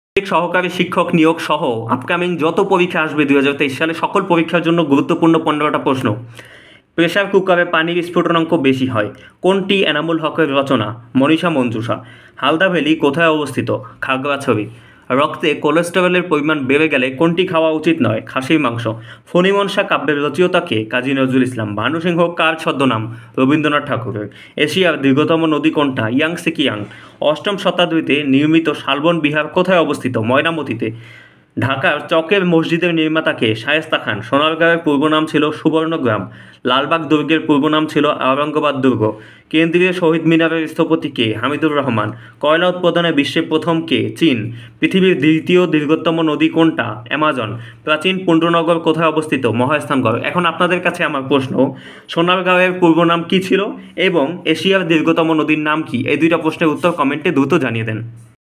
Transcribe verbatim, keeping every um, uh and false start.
সহকারী শিক্ষক নিয়োগ সহ আপকামিং যত পরীক্ষা আসবে দুই হাজার তেইশ সালে সকল পরীক্ষার জন্য গুরুত্বপূর্ণ পনেরোটা প্রশ্ন। প্রেসার কুকারে পানির স্ফুটনাঙ্ক বেশি হয় কোনটি? এনামুল হকের রচনা। মনীষা মঞ্জুষা। হালদা ভ্যালি কোথায় অবস্থিত? খাগড়াছড়ি। রক্তে কোলেস্টেরলের পরিমাণ বেড়ে গেলে কোনটি খাওয়া উচিত নয়? খাসির মাংস। ফণিমনসা কাব্যের রচয়িতা কে? কাজী নজরুল ইসলাম। ভানুসিংহ কার ছদ্মনাম? রবীন্দ্রনাথ ঠাকুরের। এশিয়ার দীর্ঘতম নদী কোনটা? ইয়াংসে কিয়াং। অষ্টম শতাব্দীতে নির্মিত শালবন বিহার কোথায় অবস্থিত? ময়নামতিতে। ঢাকার চকের মসজিদের নির্মাতা কে? শায়েস্তা খান। সোনারগাঁয়ের পূর্ব নাম ছিল সুবর্ণগ্রাম। লালবাগ দুর্গের পূর্ব নাম ছিল আওরঙ্গাবাদ দুর্গ। কেন্দ্রীয় শহীদ মিনারের স্থপতি কে? হামিদুর রহমান। কয়লা উৎপাদনে বিশ্বে প্রথম কে? চীন। পৃথিবীর দ্বিতীয় দীর্ঘতম নদী কোনটা? অ্যামাজন। প্রাচীন পুণ্ড্রনগর কোথায় অবস্থিত? মহাস্থানগড়। এখন আপনাদের কাছে আমার প্রশ্ন, সোনারগাঁয়ের পূর্ব নাম কী ছিল এবং এশিয়ার দীর্ঘতম নদীর নাম কি? এই দুইটা প্রশ্নের উত্তর কমেন্টে দ্রুত জানিয়ে দেন।